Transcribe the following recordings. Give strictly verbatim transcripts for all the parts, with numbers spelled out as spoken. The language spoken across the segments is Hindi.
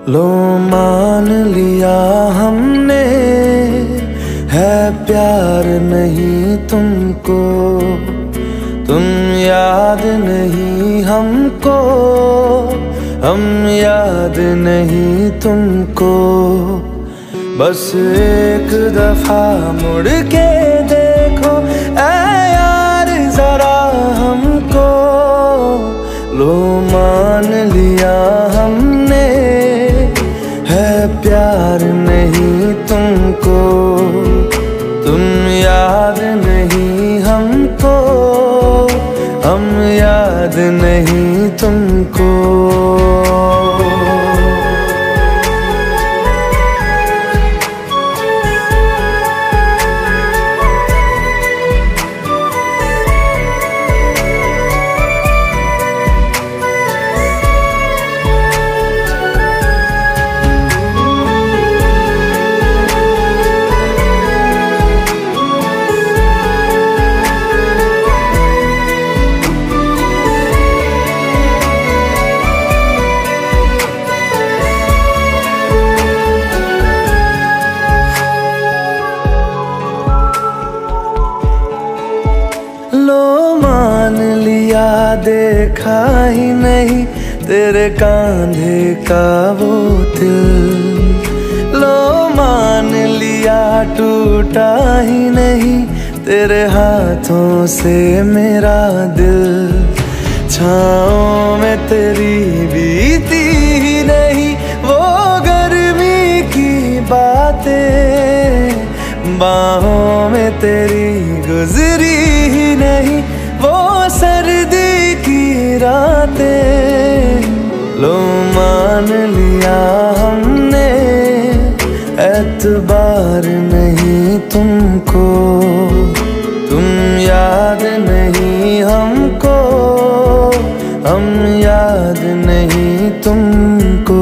लो मान लिया हमने, है प्यार नहीं तुमको। तुम याद नहीं हमको, हम याद नहीं तुमको। बस एक दफा मुड़ के देखो ऐ यार जरा हमको। लो मान लिया हमने, है प्यार नहीं तुमको। तुम याद नहीं हमको, हम याद नहीं तुमको। लो मान लिया देखा ही नहीं तेरे कांधे का वो दिल। लो मान लिया टूटा ही नहीं तेरे हाथों से मेरा दिल। छाँव में तेरी बीती ही नहीं वो गर्मी की बातें। बाहों में तेरी गुजरी ही नहीं वो सर्दी की रातें। लो मान लिया हमने, एतबार नहीं तुमको। तुम याद नहीं हमको, हम याद नहीं तुमको।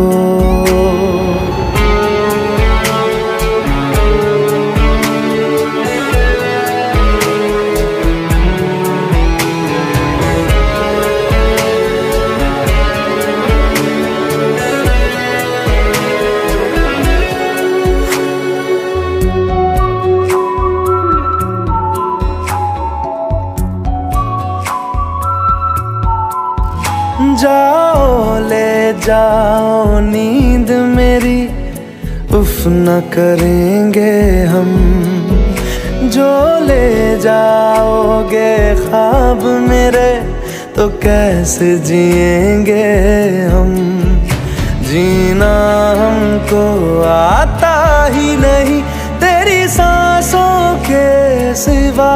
जाओ ले जाओ नींद मेरी, उफ न करेंगे हम। जो ले जाओगे ख्वाब मेरे तो कैसे जिएंगे हम। जीना हमको आता ही नहीं तेरी सांसों के सिवा।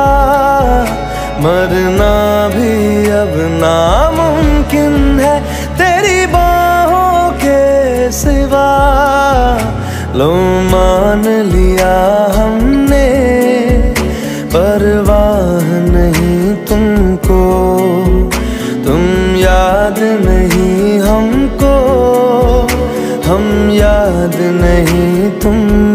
मरना भी अब नामुमकिन है तेरी बाहों के सिवा। लो मान लिया हमने, परवाह नहीं तुमको। तुम याद नहीं हमको, हम याद नहीं तुम